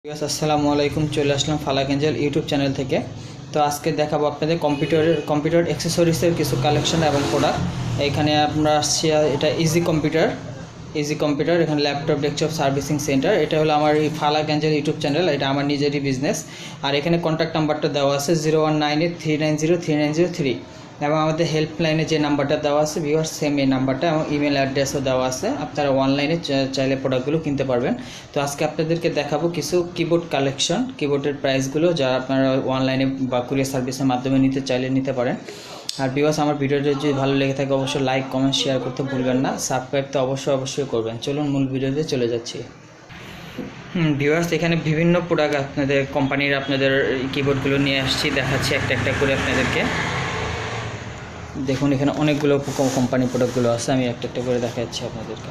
আসসালামু আলাইকুম, চলে আসলাম ফালাক এঞ্জেল ইউটিউব চ্যানেল থেকে। তো আজকে দেখাবো আপনাদের কম্পিউটার অ্যাক্সেসরিজের কিছু কালেকশন এবং প্রোডাক্ট। এখানে আমরা আসছি, এটা ইজি কম্পিউটার, এখানে ল্যাপটপ ডেস্কটপ সার্ভিসিং সেন্টার। এটা হলো আমার এই ফালাক এঞ্জেল ইউটিউব চ্যানেল, এটা আমার নিজেরই বিজনেস। আর এখানে কন্ট্যাক্ট নাম্বারটা দেওয়া আছে 0198390393, এবং আমাদের হেল্পলাইনে যে নাম্বারটা দেওয়া আছে ভিউয়ার্স, সেম এই নাম্বারটা, এবং ইমেল অ্যাড্রেসও দেওয়া আছে। আপনারা অনলাইনে চাইলে প্রোডাক্টগুলো কিনতে পারবেন। তো আজকে আপনাদেরকে দেখাবো কিছু কিবোর্ড কালেকশন, কিবোর্ডের প্রাইসগুলো, যারা আপনারা অনলাইনে বা কুরিয়ার সার্ভিসের মাধ্যমে নিতে চাইলে নিতে পারেন। আর ভিউয়ার্স, আমার ভিডিওটা যদি ভালো লেগে থাকে অবশ্যই লাইক কমেন্ট শেয়ার করতে ভুলবেন না, সাবস্ক্রাইব তো অবশ্যই করবেন। চলুন মূল ভিডিওতে চলে যাচ্ছি। ভিউয়ার্স, এখানে বিভিন্ন প্রোডাক্ট আপনাদের কোম্পানির আপনাদের কিবোর্ডগুলো নিয়ে আসছি, দেখাচ্ছি একটা একটা করে আপনাদেরকে। দেখুন এখানে অনেকগুলো কোম্পানি প্রোডাক্টগুলো আছে, আমি একটা একটা করে দেখাচ্ছি আপনাদেরকে।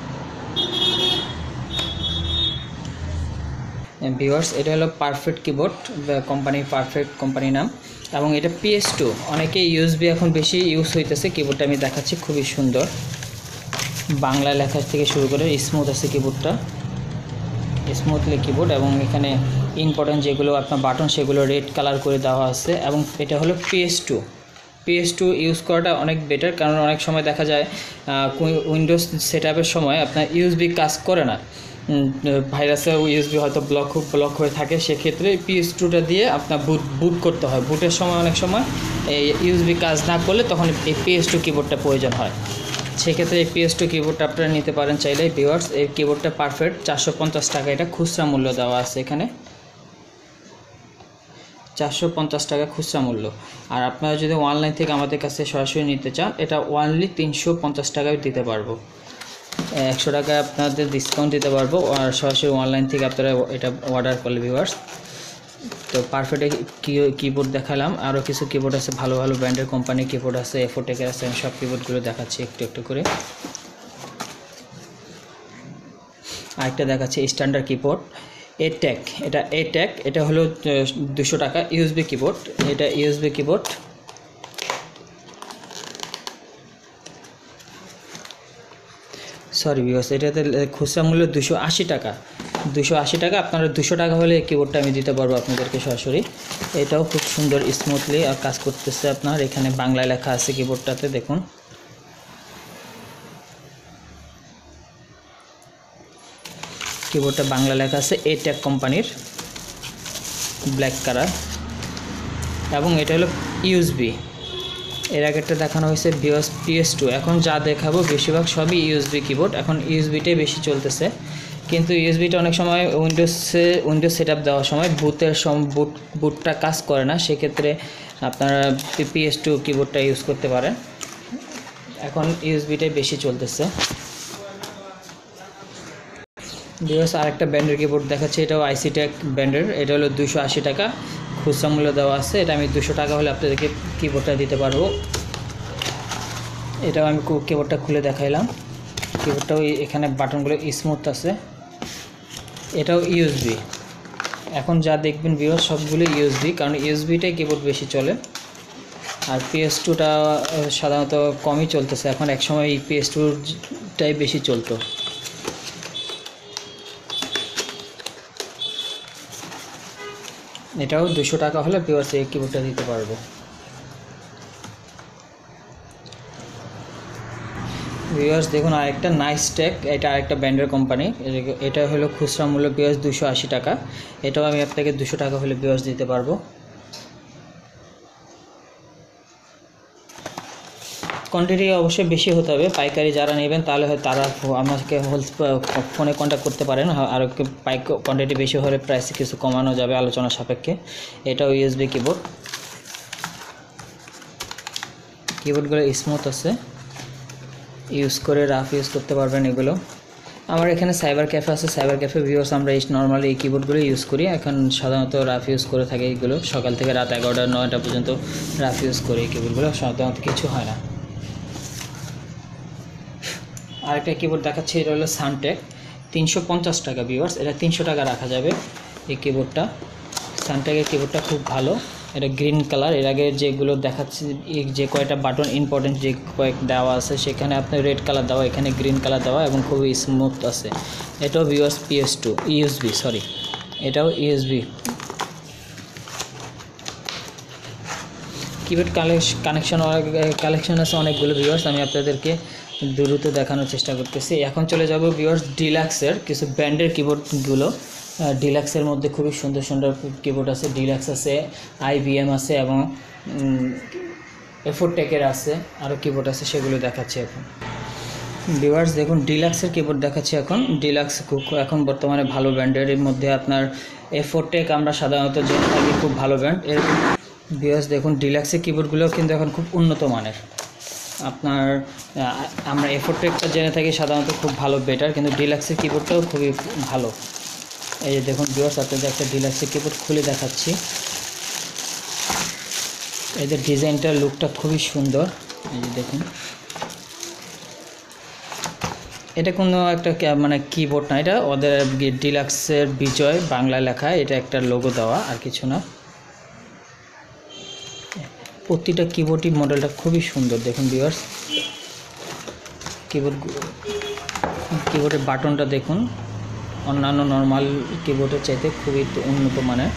ভিউয়ার্স, এটা হলো পারফেক্ট কিবোর্ড, কোম্পানির পারফেক্ট কোম্পানি নাম, এবং এটা PS2। অনেকে ইউএসবি এখন বেশি ইউজ হইতেছে। কিবোর্ডটা আমি দেখাচ্ছি, খুবই সুন্দর, বাংলা লেখা থেকে শুরু করে স্মুথ আছে কিবোর্ডটা, স্মুথলি কিবোর্ড। এবং এখানে ইম্পর্টেন্ট যেগুলো আপনার বাটন সেগুলো রেড কালার করে দেওয়া আছে। এবং এটা হলো PS2 ইউজ করাটা অনেক বেটার, কারণ অনেক সময় দেখা যায় উইন্ডোজ সেটআপের সময় আপনার ইউএসবি কাজ করে না, ভাইরাসে ইউএসবি হয়তো ব্লক হয়ে থাকে। সেক্ষেত্রে PS2টা দিয়ে আপনার বুট করতে হয়। বুটের সময় অনেক সময় এই ইউএসবি কাজ না করলে তখন এই PS2 কিবোর্ডটা প্রয়োজন হয়। সেক্ষেত্রে এই PS2 কিবোর্ডটা আপনারা নিতে পারেন চাইলে। ভিউয়ার্স, এই কিবোর্ডটা পারফেক্ট, 450 টাকা এটা খুচরা মূল্য দেওয়া আছে এখানে, 450 টাকা খুচরা মূল্য। আর আপনারা যদি অনলাইন থেকে আমাদের কাছে সরাসরি নিতে চান, এটা অনলি 350 টাকায় দিতে পারবো, 100 টাকা আপনাদের ডিসকাউন্ট দিতে পারবো। আর সরাসরি অনলাইন থেকে আপনারা এটা অর্ডার করলে। ভিউয়ার্স, তো পারফেক্ট কিবোর্ড দেখালাম, আরও কিছু কিবোর্ড আছে, ভালো ভালো ব্র্যান্ডের কোম্পানি কিবোর্ড আছে, এফোটেকের আছে। আমি সব কিবোর্ডগুলো দেখাচ্ছি একটু একটু করে। আরেকটা দেখাচ্ছি স্ট্যান্ডার্ড কিবোর্ড এটেক, এটা হলো 200 টাকা ইউএসবি কিবোর্ড। এটা ইউএসবি কিবোর্ড, সরি ভিউয়ার্স, এটাতে খুচরা মূল্য 280 টাকা। আপনারা 200 টাকা হলে এই কিবোর্ডটা আমি দিতে পারবো আপনাদেরকে সরাসরি। এটাও খুব সুন্দর স্মুথলি আর কাজ করতেছে আপনার। এখানে বাংলায় লেখা আছে কিবোর্ডটাতে, দেখুন। কিবোর্ডটা বাংলা লেখা আছে, এটেক কোম্পানির, ব্ল্যাক কালার। এবং এটা হলো ইউএসবি। এর আগেরটা দেখানো হয়েছে PS2। এখন যা দেখাবো বেশিরভাগ সবই ইউএসবি কিবোর্ড। এখন ইউএসবিটাই বেশি চলতেছে, কিন্তু ইউএসবিটা অনেক সময় উইন্ডোজ সেটআপ দেওয়ার সময় বুটটা কাজ করে না। সেক্ষেত্রে আপনারা PS2 কিবোর্ডটা ইউজ করতে পারেন। এখন ইউএসবিটাই বেশি চলতেছে। ভিউয়ার্স, আরেকটা ব্র্যান্ডের কিবোর্ড দেখাচ্ছি, এটাও আইসিটেক ব্র্যান্ডের। এটা হলো 280 টাকা খুচরা মূল্য দেওয়া আছে। এটা আমি 200 টাকা হলে আপনাদেরকে কিবোর্ডটা দিতে পারবো। এটাও আমি কিবোর্ডটা খুলে দেখাইলাম। কিবোর্ডটাও এখানে বাটনগুলো স্মুথ আছে। এটাও ইউএসবি। এখন যা দেখবেন ভিউয়ার্স সবগুলো ইউএসবি, কারণ ইউএসবিটাই কিবোর্ড বেশি চলে। আর PS2টা সাধারণত কমই চলতেছে এখন, একসময় এই PS2টাই বেশি চলতো। এটাও 200 টাকা হলে ভিউয়ার্স এই কিবোর্ডটা দিতে পারবো। ভিউয়ার্স দেখুন, আরেকটা নাইসটেক, এটা আরেকটা ব্র্যান্ডের কোম্পানি। এটা হলো খুচরা মূল্য ভিউয়ার্স 280 টাকা। এটাও আমি আপনাকে 200 টাকা হলে ভিউয়ার্স দিতে পারবো। কোয়ান্টিটি অবশ্যই বেশি হতে হবে। পাইকারি যারা নেবেন তাহলে তারা আমাকে ফোনে কন্ট্যাক্ট করতে পারেন। আর কোয়ান্টিটি বেশি হলে প্রাইস কিছু কমানো যাবে আলোচনা সাপেক্ষে। এটাও ইউএসবি কিবোর্ডগুলো স্মুথ আছে, ইউজ করে রাফ ইউজ করতে পারবেন এগুলো। আমার এখানে সাইবার ক্যাফে আছে, সাইবার ক্যাফে ভিউয়ার্স আমরা নর্মালি এই কিবোর্ডগুলো ইউজ করি। এখন সাধারণত রাফ ইউজ করে থাকি এগুলো, সকাল থেকে রাত 11টা 9টা পর্যন্ত রাফ ইউজ করি এই কিবোর্ডগুলো, সাধারণত কিছু হয় না। আরেকটা কিবোর্ড দেখাচ্ছি, এটা হলো সানটেক, 350 টাকা ভিউয়ার্স। এটা 300 টাকা রাখা যাবে এই কিবোর্ডটা। সানটেকের কিবোর্ডটা খুব ভালো, এটা গ্রিন কালার। এর আগে যেগুলো দেখাচ্ছি, যে কয়টা বাটন ইম্পর্টেন্ট যে কয়েক দেওয়া আছে সেখানে আপনার রেড কালার দেওয়া, এখানে গ্রিন কালার দেওয়া, এবং খুবই স্মুথ আছে। এটাও ভিউয়ার্স PS2 ইউএসবি, সরি এটাও ইউএসবি কিবোর্ড কালেকশন আছে অনেকগুলো ভিউয়ার্স, আমি আপনাদেরকে দ্রুত দেখানোর চেষ্টা করতেছি। এখন চলে যাব ভিউয়ার্স ডিলাক্সের কিছু ব্র্যান্ডের কিবোর্ডগুলো। ডিলাক্সের মধ্যে খুবই সুন্দর সুন্দর কিবোর্ড আছে, ডিলাক্স আছে, IBM আছে এবং এফোরটেকের আছে, আরও কিবোর্ড আছে, সেগুলো দেখাচ্ছি এখন। ভিউয়ার্স দেখুন ডিলাক্সের কিবোর্ড দেখাচ্ছি এখন। ডিলাক্স এখন বর্তমানে ভালো ব্র্যান্ডের মধ্যে আপনার এফোরটেক আমরা সাধারণত জেনে থাকি, খুব ভালো ব্র্যান্ড। এরকম ভিউয়ার্স দেখুন ডিলাক্সের কিবোর্ডগুলো কিন্তু এখন খুব উন্নত মানের। আপনার আমরা এফোরটেকটা জেনে থাকি সাধারণত খুব ভালো বেটার, কিন্তু ডিলাক্সের কিবোর্ডটাও খুবই ভালো। এই যে দেখুন ভিউয়ার্স আপনাদের একটা ডিলাক্সের কিবোর্ড খুলে দেখাচ্ছি। এই যে ডিজাইনটার লুকটা খুবই সুন্দর, এই যে দেখুন। এটা কোনো একটা মানে কিবোর্ড না, এটা ওদের ডিলাক্সের বিজয় বাংলা লেখা, এটা একটা লোগো দেওয়া, আর কিছু না। প্রতিটা কিবোর্ডই মডেলটা খুবই সুন্দর দেখুন ভিউয়ার্স। কিবোর্ডের বাটনটা দেখুন অন্যান্য নর্মাল কিবোর্ডের চাইতে খুবই উন্নত মানের।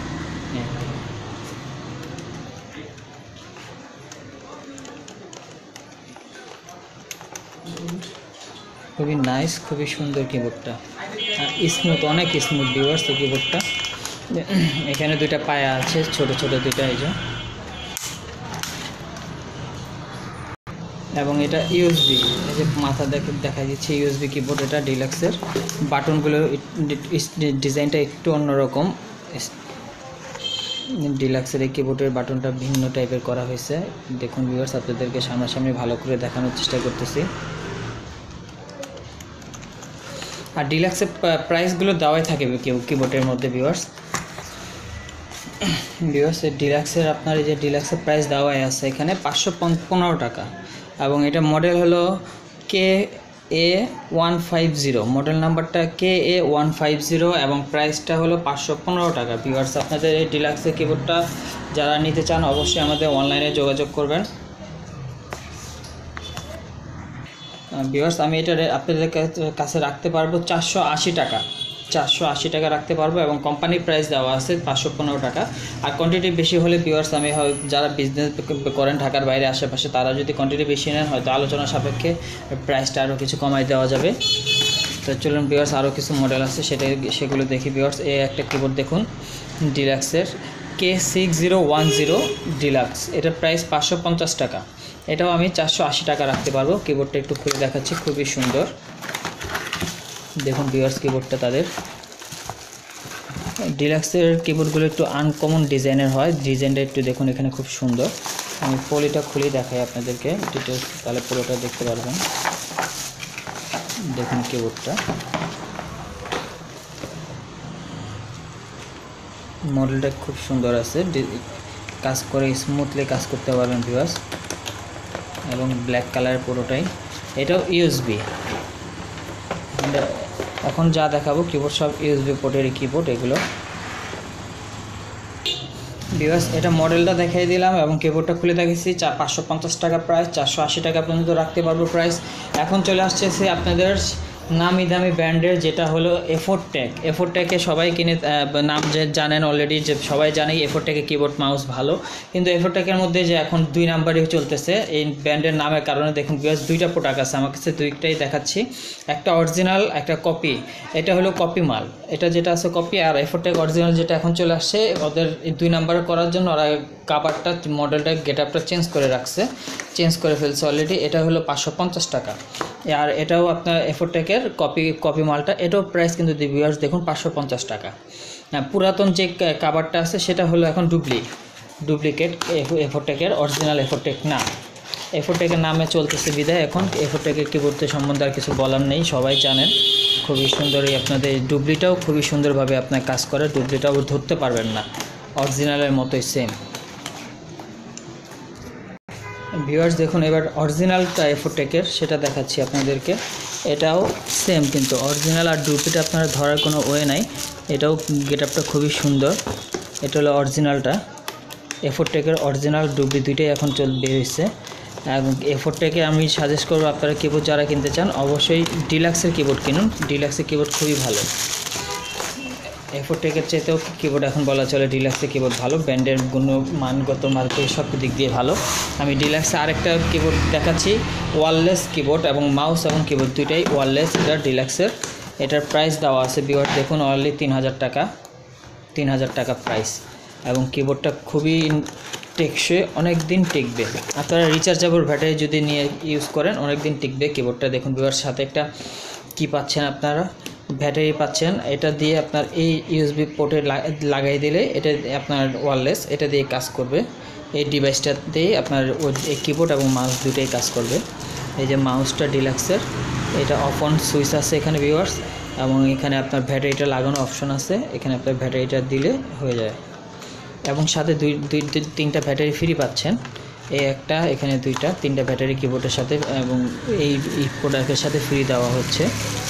খুবই নাইস, খুবই সুন্দর কিবোর্ডটা, স্মুথ, অনেক স্মুথ ভিউয়ার্স এই কিবোর্ডটা। এখানে দুইটা পায়া আছে, ছোট ছোট দুইটা, এই যে। এবং এটা ইউএসবি, এই যে মাথা দেখা যাচ্ছে ইউএসবি কিবোর্ড, এটা ডিলাক্সের। বাটনগুলো ডিজাইনটা একটু অন্যরকম। ডিলাক্সের এই কিবোর্ডের বাটনটা ভিন্ন টাইপের করা হয়েছে দেখুন ভিউয়ার্স, আপনাদেরকে সামনাসামনি ভালো করে দেখানোর চেষ্টা করতেছি। আর ডিলাক্সের প্রাইসগুলো দেওয়াই থাকে কিবোর্ডের মধ্যে ভিউয়ার্স। এই ডিলাক্সের আপনার এই যে ডিলাক্সের প্রাইস দেওয়াই আছে এখানে 515 টাকা, এবং এটা মডেল হলো KA150, মডেল নাম্বারটা KA150 এবং প্রাইসটা হলো 515 টাকা। ভিউয়ার্স আপনাদের এই ডিলাক্সের কিবোর্ডটা যারা নিতে চান অবশ্যই আমাদের অনলাইনে যোগাযোগ করবেন। ভিউয়ার্স আমি এটা আপনাদের কাছে রাখতে পারবো 480 টাকা, 480 টাকা রাখতে পারবো, এবং কোম্পানির প্রাইস দেওয়া আছে 515 টাকা। আর কোয়ান্টিটি বেশি হলে ভিউয়ার্স আমি যারা বিজনেস করেন ঢাকার বাইরে আশেপাশে, তারা যদি কোয়ান্টিটি বেশি নেন হয়তো আলোচনা সাপেক্ষে প্রাইসটা আরও কিছু কমাই দেওয়া যাবে। তো চলুন ভিউয়ার্স আরও কিছু মডেল আছে সেগুলো দেখি ভিউয়ার্স। এই একটা কিবোর্ড দেখুন ডিলাক্সের K6010 ডিলাক্স, এটার প্রাইস 550 টাকা, এটাও আমি 480 টাকা রাখতে পারবো। কিবোর্ডটা একটু খুলে দেখাচ্ছি, খুবই সুন্দর দেখুন ভিউয়ার্স কিবোর্ডটা। তাদের ডিলাক্সের কিবোর্ডগুলো একটু আনকমন ডিজাইনের হয়, ডিজাইনটা একটু দেখুন এখানে খুব সুন্দর। আমি পলিটা খুলে দেখাই আপনাদেরকে ডিটেলস, তাহলে পুরোটা দেখতে পারবেন। দেখুন কিবোর্ডটা, মডেলটা খুব সুন্দর আছে, কাজ করে স্মুথলি কাজ করতে পারবেন ভিউয়ার্স, এবং ব্ল্যাক কালারের পুরোটাই। এটাও ইউএসবি, এখন যা দেখাবো কিবোর্ড সব ইউএসবি পোর্টের কিবোর্ড এগুলো ভিউয়ার্স। এটা মডেলটা দেখাই দিলাম এবং কিবোর্ডটা খুলে দেখেছি। 550 টাকা প্রাইস, 480 টাকা পর্যন্ত রাখতে পারবো প্রাইস। এখন চলে আসছে আপনাদের নামি দামি ব্র্যান্ডের, যেটা হলো এফোরটেক। এফোরটেকে সবাই কিনে নাম যে জানেন অলরেডি, যে সবাই জানে এফোরটেকের কিবোর্ড মাউস ভালো, কিন্তু এফোরটেকের মধ্যে যে এখন 2 নাম্বারই চলতেছে এই ব্র্যান্ডের নামের কারণে। দেখুন ভিউয়ার্স দুইটা প্রোডাক্ট আছে আমার কাছে, দুইটাই দেখাচ্ছি, একটা অরিজিনাল একটা কপি। এটা হলো কপি মাল, এটা যেটা আছে কপি, আর এফোরটেক অরিজিনাল যেটা এখন চলে আসছে। ওদের 2 নাম্বারে করার জন্য ওরা কাভারটা মডেলটা গেটআপটা চেঞ্জ করে রাখছে, চেঞ্জ করে ফেলছে অলরেডি। এটা হলো 550 টাকা। আর এটাও আপনার এফোরটেকের কপি মালটা, এটাও প্রাইস কিন্তু ভিউয়ার্স দেখুন 550 টাকা। পুরাতন যে কাভারটা আছে সেটা হলো এখন ডুপ্লিকেট, এফোরটেকের অরিজিনাল এফোরটেক না। এফোরটেকের নামে চলতেছে বিদায়, এখন এফোরটেকের কিবোর্ডের সম্বন্ধে আর কিছু বলার নেই, সবাই জানেন। খুবই সুন্দরই আপনাদের ডুপ্লিটাও খুবই সুন্দরভাবে আপনার কাজ করে, ডুপ্লিটাও ধরতে পারবেন না, অরিজিনালের মতোই সেম। ভিউয়ার্স দেখুন এবার অরিজিনালটা এফোরটেকের সেটা দেখাচ্ছি আপনাদেরকে। এটাও সেম, কিন্তু অরিজিনাল আর ডুপ্লিকেট আপনারা ধরার কোনো ওয়ে নাই। এটাও গেটআপটা খুবই সুন্দর। এটা হলো অরিজিনালটা, এফোরটেকের অরিজিনাল ডুপ্লি দুইটাই এখন বের হয়েছে। এবং এফোরটেকে আমি সাজেস্ট করবো আপনারা কিবোর্ড যারা কিনতে চান অবশ্যই ডিলাক্সের কিবোর্ড কিনুন, ডিলাক্সের কিবোর্ড খুবই ভালো। এফোটেকের চাইতেও কিবোর্ড এখন বলা চলে ডিলাক্সের কিবোর্ড ভালো, ব্র্যান্ডের মানগত মার্কেট সব দিক দিয়ে ভালো। আমি ডিলাক্সে আরেকটা কিবোর্ড দেখাচ্ছি, ওয়্যারলেস কিবোর্ড এবং মাউস এবং কিবোর্ড দুইটাই ওয়্যারলেস। এটা ডিলাক্সের, এটার প্রাইস দেওয়া আছে ভিউয়ার দেখুন, অনলি 3000 টাকা, 3000 টাকা প্রাইস। এবং কিবোর্ডটা খুবই টেকসই, অনেক দিন টিকবে। আপনারা রিচার্জেবল ব্যাটারি যদি নিয়ে ইউজ করেন অনেক দিন টিকবে কিবোর্ডটা। দেখুন ভিউয়ার সাথে একটা কি পাচ্ছেন আপনারা, ব্যাটারি পাচ্ছেন। এটা দিয়ে আপনার এই ইউএসবি পোর্টে লাগাই দিলে এটা আপনার ওয়্যারলেস, এটা দিয়ে কাজ করবে। এই ডিভাইসটা দিয়ে আপনার এই কিবোর্ড এবং মাউস দুটোই কাজ করবে। এই যে মাউসটা ডিলাক্সের, এটা অফ অন সুইচ আছে এখানে ভিউয়ার্স, এবং এখানে আপনার ব্যাটারিটা লাগানো অপশন আছে, এখানে আপনার ব্যাটারিটা দিলে হয়ে যায়। এবং সাথে তিনটা ব্যাটারি ফ্রি পাচ্ছেন, এই একটা, এখানে দুইটা, তিনটা ব্যাটারি কিবোর্ডের সাথে এবং এই প্রোডাক্টের সাথে ফ্রি দেওয়া হচ্ছে।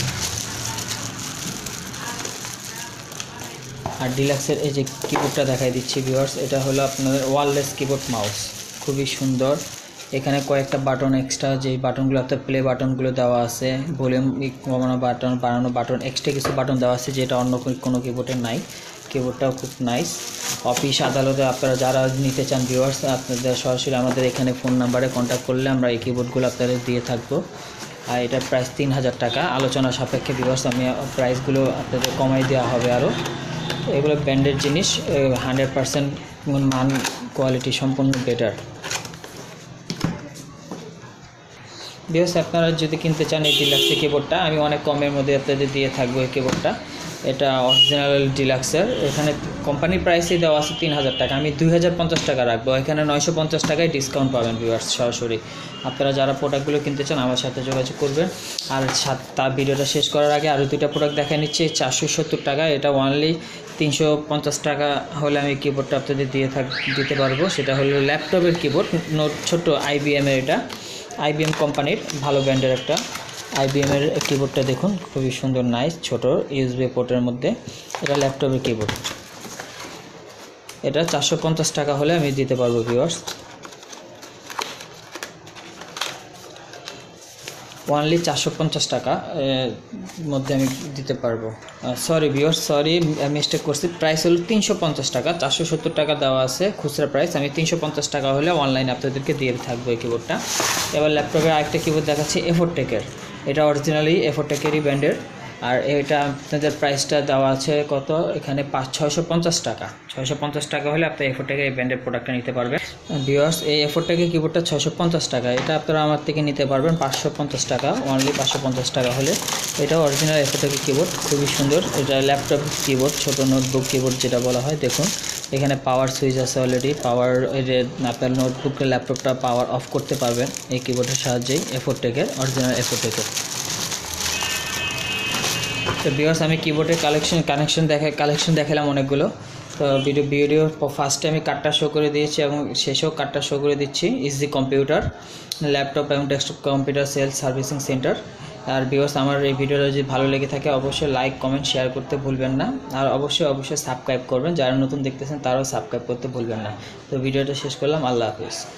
আর ডিলাক্সের এই যে কিবোর্ডটা দেখাই দিচ্ছি ভিউয়ার্স, এটা হলো আপনাদের ওয়্যারলেস কিবোর্ড মাউস, খুবই সুন্দর। এখানে কয়েকটা বাটন এক্সট্রা, যে বাটনগুলো আপনার প্লে বাটনগুলো দেওয়া আছে, ভলিউম কমানো বাটন, বাড়ানো বাটন, এক্সট্রা কিছু বাটন দেওয়া আছে যেটা অন্য কোনো কিবোর্ডে নাই। কিবোর্ডটাও খুব নাইস। অফিস আদালতে আপনারা যারা নিতে চান ভিউয়ার্স, আপনাদের সরাসরি আমাদের এখানে ফোন নাম্বারে কন্ট্যাক্ট করলে আমরা এই কিবোর্ডগুলো আপনাদের দিয়ে থাকবো। আর এটার প্রাইস 3000 টাকা, আলোচনা সাপেক্ষে ভিউয়ার্স আমি প্রাইসগুলো আপনাদের কমাই দেওয়া হবে আরও। এগুলো ব্র্যান্ডের জিনিস, 100% মান কোয়ালিটি সম্পূর্ণ বেটার। ভিউয়ার্স আপনারা যদি কিনতে চান এই ডিলাক্সের কিবোর্ডটা, আমি অনেক কমের মধ্যে আপনাদের দিয়ে থাকবো এই কিবোর্ডটা। এটা অরিজিনাল ডিলাক্সের, এখানে কোম্পানির প্রাইসই দেওয়া আছে 3000 টাকা, আমি 2050 টাকা রাখবো, এখানে 950 টাকায় ডিসকাউন্ট পাবেন ভিউয়ার্স সরাসরি। আপনারা যারা প্রোডাক্টগুলো কিনতে চান আমার সাথে যোগাযোগ করবেন। আর তার ভিডিওটা শেষ করার আগে আরও দুইটা প্রোডাক্ট দেখা নিচ্ছি, 470 টাকা, এটা অনলি 350 টাকা হলে আমি কিবোর্ডটা আপনাদের দিতে পারবো। সেটা হলো ল্যাপটপের কিবোর্ড, ছোট IBM-এর, এটা IBM কোম্পানির ভালো ব্র্যান্ডের একটা IBM-এর কিবোর্ডটা দেখুন, খুবই সুন্দর নাইস, ছোট USB পোর্টের মধ্যে। এটা ল্যাপটপের কিবোর্ড, এটা 450 টাকা হলে আমি দিতে পারবো ভিউয়ার্স, অনলি 450 টাকা মধ্যে আমি দিতে পারবো। সরি ভিউয়ার্স, সরি মিস্টেক করছি, প্রাইস হলো 350 টাকা, 470 টাকা দেওয়া আছে খুচরা প্রাইস, আমি 350 টাকা হলে অনলাইনে আপনাদেরকে দিয়ে থাকবো এই কিবোর্ডটা। এবার ল্যাপটপের আরেকটা কিবোর্ড দেখাচ্ছি, এফোটেকের, এটা অরিজিনালি এফোটেকেরই ব্র্যান্ডের। আর এটা আপনাদের প্রাইসটা দেওয়া আছে কত, এখানে 650 টাকা, 650 টাকা হলে আপনি এফোটেকের এই ব্র্যান্ডের প্রোডাক্টটা নিতে পারবেন ভিউয়ার্স। এই এফোটেকের কিবোর্ডটা 650 টাকা, এটা আপনারা আমার থেকে নিতে পারবেন 550 টাকা, অনলি 550 টাকা হলে। এটা অরিজিনাল এফোটেকের কিবোর্ড, খুবই সুন্দর। এটা ল্যাপটপ কিবোর্ড, ছোট নোটবুক কিবোর্ড যেটা বলা হয়। দেখুন এখানে পাওয়ার সুইচ আছে অলরেডি, পাওয়ার আপনার নোটবুকের ল্যাপটপটা পাওয়ার অফ করতে পারবেন এই কিবোর্ডের সাহায্যেই, এফোটেকের অরিজিনাল এফোটেকের। তো ভিউয়ার্স আমি কিবোর্ডের কালেকশন দেখালাম অনেকগুলো। তো ভিডিও ফার্স্টে আমি কার্ডটা শো করে দিয়েছি এবং শেষেও কার্ডটা শো করে দিচ্ছি, ইজি কম্পিউটার, ল্যাপটপ এবং desktop computer sales servicing centre. আর ভিউয়ার্স আমার এই ভিডিওটা যদি ভালো লেগে থাকে অবশ্যই লাইক কমেন্ট শেয়ার করতে ভুলবেন না, আর অবশ্যই সাবস্ক্রাইব করবেন, যারা নতুন দেখতেছেন তারাও সাবস্ক্রাইব করতে ভুলবেন না। তো ভিডিওটা শেষ করলাম, আল্লাহ হাফিজ।